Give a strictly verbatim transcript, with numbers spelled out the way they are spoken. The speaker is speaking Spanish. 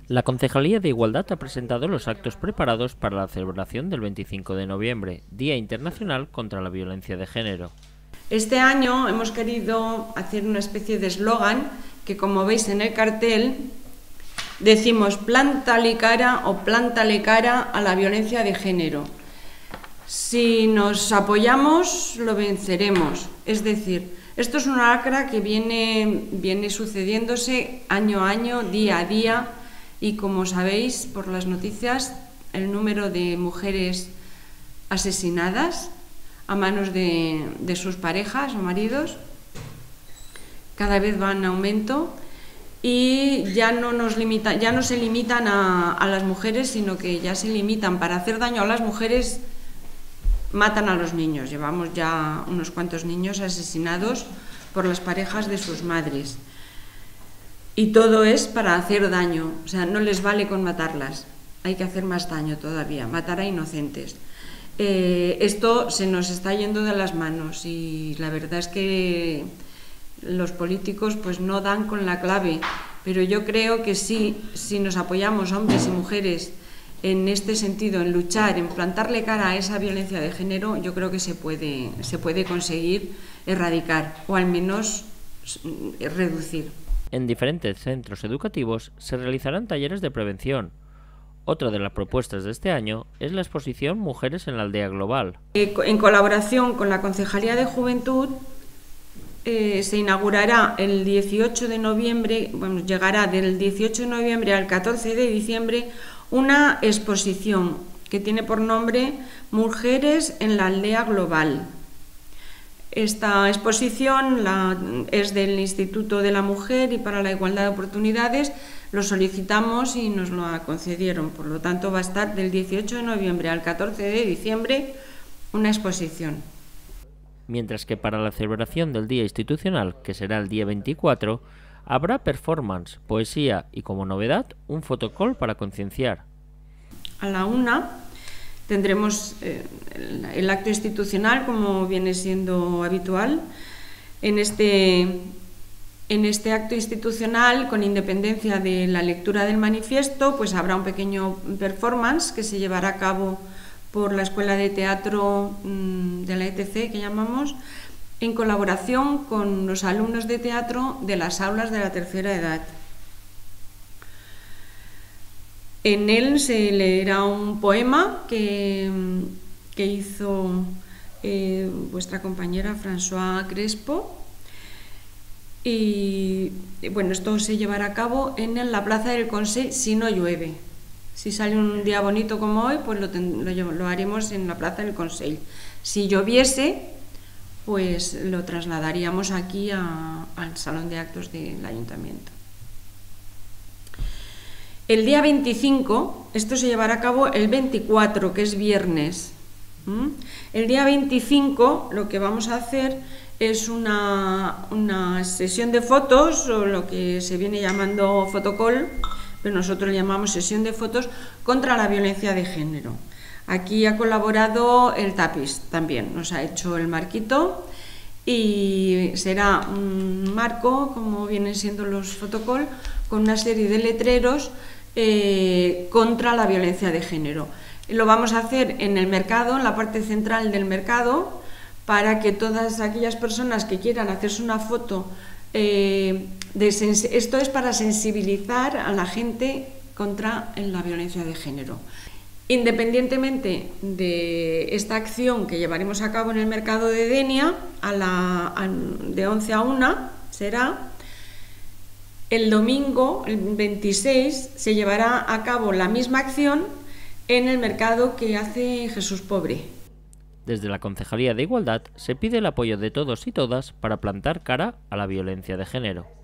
La Concejalía de Igualdad ha presentado los actos preparados para la celebración del veinticinco de noviembre, Día Internacional contra la Violencia de Género. Este año hemos querido hacer una especie de eslogan que, como veis en el cartel, decimos plántale cara o plántale cara a la violencia de género. Si nos apoyamos, lo venceremos. Es decir, esto es una lacra que viene, viene sucediéndose año a año, día a día, y como sabéis por las noticias, el número de mujeres asesinadas a manos de, de sus parejas o maridos cada vez va en aumento, y ya no, nos limita, ya no se limitan a, a las mujeres, sino que ya se limitan. Para hacer daño a las mujeres matan a los niños. Llevamos ya unos cuantos niños asesinados por las parejas de sus madres. Y todo es para hacer daño, o sea, no les vale con matarlas, hay que hacer más daño todavía, matar a inocentes. Eh, esto se nos está yendo de las manos y la verdad es que los políticos pues no dan con la clave, pero yo creo que sí, si nos apoyamos hombres y mujeres en este sentido, en luchar, en plantarle cara a esa violencia de género, yo creo que se puede, se puede conseguir erradicar o al menos reducir. En diferentes centros educativos se realizarán talleres de prevención. Otra de las propuestas de este año es la exposición Mujeres en la Aldea Global. En colaboración con la Concejalía de Juventud eh, se inaugurará el dieciocho de noviembre, bueno, llegará del dieciocho de noviembre al catorce de diciembre una exposición que tiene por nombre Mujeres en la Aldea Global. Esta exposición la, es del Instituto de la Mujer y para la Igualdad de Oportunidades. Lo solicitamos y nos lo concedieron, por lo tanto va a estar del dieciocho de noviembre al catorce de diciembre una exposición. Mientras que para la celebración del Día Institucional, que será el día veinticuatro, habrá performance, poesía y, como novedad, un fotocall para concienciar. A la una tendremos eh, el, el acto institucional, como viene siendo habitual. En este, en este acto institucional, con independencia de la lectura del manifiesto, pues habrá un pequeño performance que se llevará a cabo por la Escuela de Teatro mmm, de la E T C, que llamamos, en colaboración con los alumnos de teatro de las aulas de la tercera edad. En él se leerá un poema que, que hizo eh, vuestra compañera François Crespo, y bueno, esto se llevará a cabo en la Plaza del Consell si no llueve. Si sale un día bonito como hoy, pues lo, ten, lo, lo haremos en la Plaza del Consell. Si lloviese, pues lo trasladaríamos aquí a, al Salón de Actos del Ayuntamiento. El día veinticinco, esto se llevará a cabo el veinticuatro, que es viernes. ¿Mm? El día veinticinco lo que vamos a hacer es una, una sesión de fotos, o lo que se viene llamando fotocall, pero nosotros le llamamos sesión de fotos contra la violencia de género. Aquí ha colaborado el Tapiz también, nos ha hecho el marquito y será un marco, como vienen siendo los fotocall, con una serie de letreros eh, contra la violencia de género. Lo vamos a hacer en el mercado, en la parte central del mercado, para que todas aquellas personas que quieran hacerse una foto, eh, de esto es para sensibilizar a la gente contra la violencia de género. Independientemente de esta acción que llevaremos a cabo en el mercado de Denia, a la, a, de once a una será, el domingo, el veintiséis, se llevará a cabo la misma acción en el mercado que hace Jesús Pobre. Desde la Concejalía de Igualdad se pide el apoyo de todos y todas para plantar cara a la violencia de género.